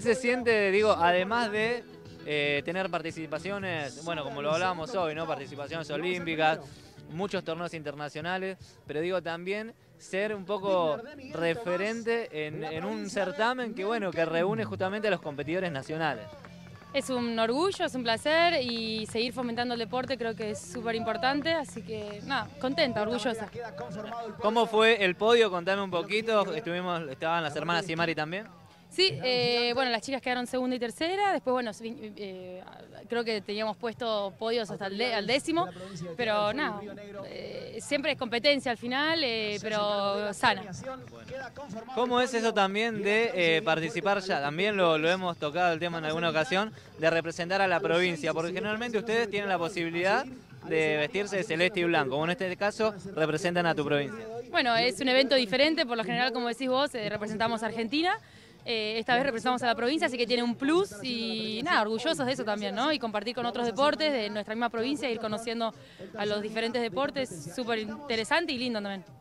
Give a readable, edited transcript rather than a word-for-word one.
se siente, digo, además de tener participaciones, bueno, como lo hablábamos hoy, ¿no? Participaciones olímpicas, muchos torneos internacionales, pero digo también ser un poco referente en un certamen que, bueno, que reúne justamente a los competidores nacionales? Es un orgullo, es un placer y seguir fomentando el deporte creo que es súper importante, así que nada, contenta, orgullosa. ¿Cómo fue el podio? Contame un poquito, estaban las hermanas Simari también. Sí, bueno, las chicas quedaron segunda y tercera, después bueno, creo que teníamos puesto podios hasta al décimo, pero nada, siempre es competencia al final, pero sana. ¿Cómo es eso también de participar ya? También lo hemos tocado el tema en alguna ocasión, de representar a la provincia, porque generalmente ustedes tienen la posibilidad de vestirse de celeste y blanco, como en este caso representan a tu provincia. Bueno, es un evento diferente, por lo general, como decís vos, representamos a Argentina. Esta vez representamos a la provincia, así que tiene un plus y nada, orgullosos de eso también, ¿no? Y compartir con otros deportes de nuestra misma provincia, ir conociendo a los diferentes deportes, súper interesante y lindo también.